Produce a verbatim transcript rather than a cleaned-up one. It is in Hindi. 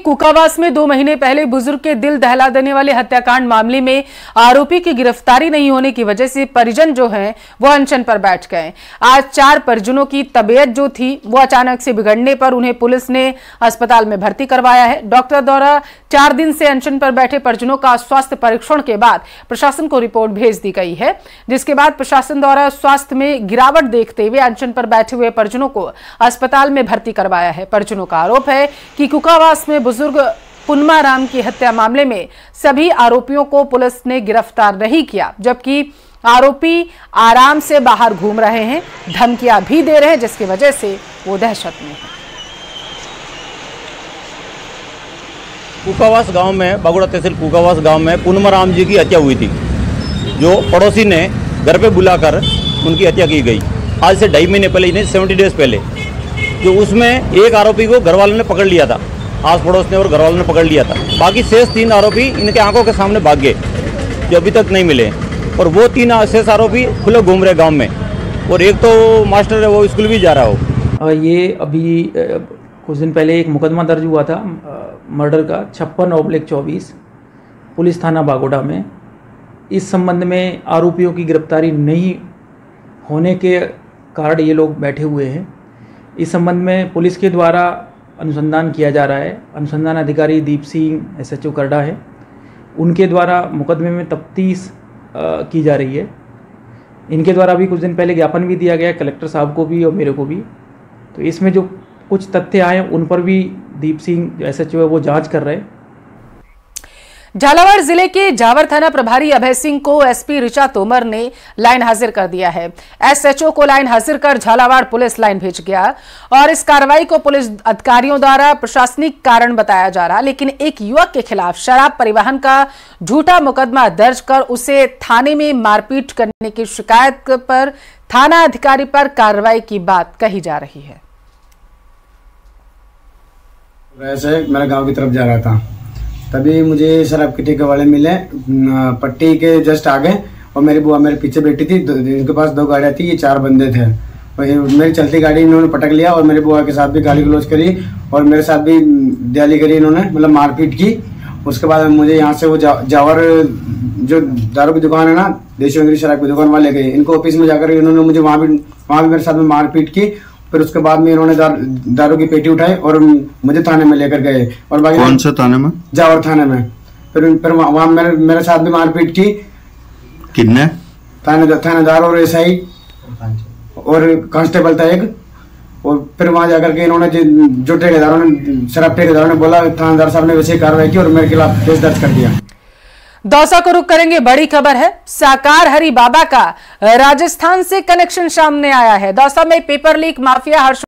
कुकावास में दो महीने पहले बुजुर्ग के दिल दहला देने वाले हत्याकांड मामले में आरोपी की गिरफ्तारी नहीं होने की वजह से परिजन जो हैं वो अनशन पर बैठ गए। आज चार परिजनों की तबीयत जो थी वो अचानक से बिगड़ने पर उन्हें पुलिस ने अस्पताल में भर्ती करवाया है। डॉक्टर द्वारा चार दिन से अनशन पर बैठे परिजनों का स्वास्थ्य परीक्षण के बाद प्रशासन को रिपोर्ट भेज दी गई है, जिसके बाद प्रशासन द्वारा स्वास्थ्य में गिरावट देखते हुए अनशन पर बैठे हुए परिजनों को अस्पताल में भर्ती करवाया है। परिजनों का आरोप है कि कुकावास में बुजुर्ग पुनमा राम की हत्या मामले में सभी आरोपियों को पुलिस ने गिरफ्तार नहीं किया, जबकि आरोपी आराम से बाहर घूम रहे हैं, धमकियां भी दे रहे हैं, जिसकी वजह से वो दहशत में है। कुकावास गांव में, बागोड़ा तहसील कुकावास गांव में पुनमा राम जी की हत्या हुई थी, जो पड़ोसी ने घर पे बुलाकर उनकी हत्या की गई। आज से ढाई महीने पहले, सेवेंटी डेज पहले, जो उसमें एक आरोपी को घर वालों ने पकड़ लिया था, आस पड़ोस ने और घर वालों ने पकड़ लिया था। बाकी शेष तीन आरोपी इनके आंखों के सामने भाग गए, जो अभी तक नहीं मिले, और वो तीन शेष आरोपी खुले घूम रहे गांव में, और एक तो मास्टर है, वो स्कूल भी जा रहा हो। ये अभी कुछ दिन पहले एक मुकदमा दर्ज हुआ था मर्डर का, छप्पन ऑब्लिक चौबीस, पुलिस थाना बागोड़ा में। इस संबंध में आरोपियों की गिरफ्तारी नहीं होने के कारण ये लोग बैठे हुए हैं। इस संबंध में पुलिस के द्वारा अनुसंधान किया जा रहा है। अनुसंधान अधिकारी Deep Singh S H O Karda है, उनके द्वारा मुकदमे में तफ्तीश की जा रही है। इनके द्वारा भी कुछ दिन पहले ज्ञापन भी दिया गया कलेक्टर साहब को भी और मेरे को भी। तो इसमें जो कुछ तथ्य आए उन पर भी Deep Singh S H O है वो जांच कर रहे हैं। झालावाड़ जिले के जावर थाना प्रभारी अभय सिंह को एसपी ऋचा तोमर ने लाइन हाजिर कर दिया है। एसएचओ को लाइन हाजिर कर झालावाड़ पुलिस लाइन भेज गया और इस कार्रवाई को पुलिस अधिकारियों द्वारा प्रशासनिक कारण बताया जा रहा, लेकिन एक युवक के खिलाफ शराब परिवहन का झूठा मुकदमा दर्ज कर उसे थाने में मारपीट करने की शिकायत पर थाना अधिकारी पर कार्रवाई की बात कही जा रही है। वैसे मेरे गांव की तरफ जा रहा था, तभी मुझे शराब के ठेके वाले मिले पट्टी के जस्ट आगे, और मेरी बुआ मेरे पीछे बैठी थी। इनके पास दो गाड़ियाँ थी, ये चार बंदे थे। मेरी चलती गाड़ी इन्होंने पटक लिया और मेरी बुआ के साथ भी गाली गलौज करी और मेरे साथ भी दियाली करी इन्होंने, मतलब मारपीट की। उसके बाद मुझे यहाँ से वो जा, जावर जो दारू की दुकान है ना, देशी अंग्रेजी शराब की दुकान वाले गए, इनको ऑफिस में जाकर इन्होंने मुझे वहाँ भी वहाँ भी मेरे साथ में मारपीट की। फिर उसके बाद में इन्होंने दार, दारू की पेटी उठाई और मुझे थाने में लेकर गए। और बाकी कौन से थाने में? जावर थाने में। फिर फिर वहाँ मेरे मेरे साथ भी मारपीट की। कितने? थाने थानेदार और एसआई और कांस्टेबल था एक। और फिर वहाँ जाकर के इन्होंने जो ठेकेदारों ने शराब ठेकेदारों ने बोला, थानेदार साहब ने वैसे कार्रवाई की और मेरे खिलाफ केस दर्ज कर दिया। दौसा को रुक करेंगे। बड़ी खबर है, साकार हरि बाबा का राजस्थान से कनेक्शन सामने आया है। दौसा में पेपर लीक माफिया हर्ष